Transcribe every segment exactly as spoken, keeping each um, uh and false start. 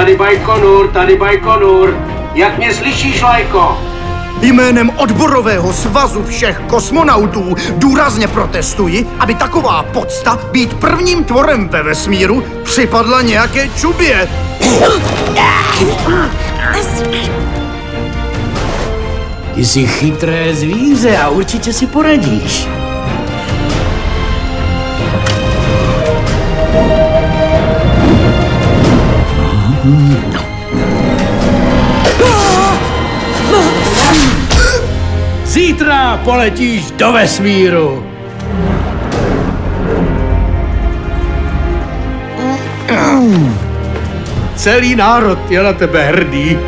tady Bajkonur, tady Bajkonur. Jak mě slyšíš, Lajko? Jménem odborového svazu všech kosmonautů důrazně protestuji, aby taková podsta být prvním tvorem ve vesmíru připadla nějaké čubě. Ty jsi chytré zvíře a určitě si poradíš. Zítra poletíš do vesmíru. Celý národ je na tebe hrdý.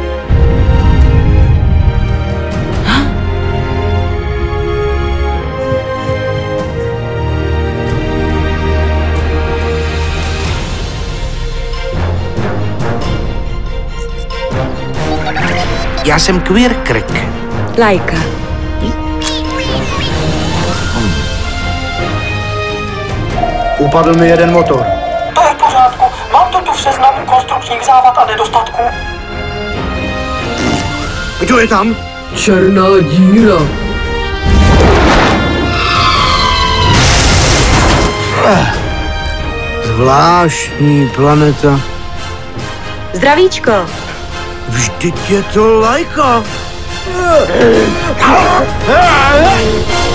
Já jsem Quirkrk. Lajka. Upadl mi jeden motor. To je v pořádku. Mám to tu v seznamu konstrukčních závad a nedostatků. Kdo je tam? Černá díra. Zvláštní planeta. Zdravíčko. Vždyť je to Lajka.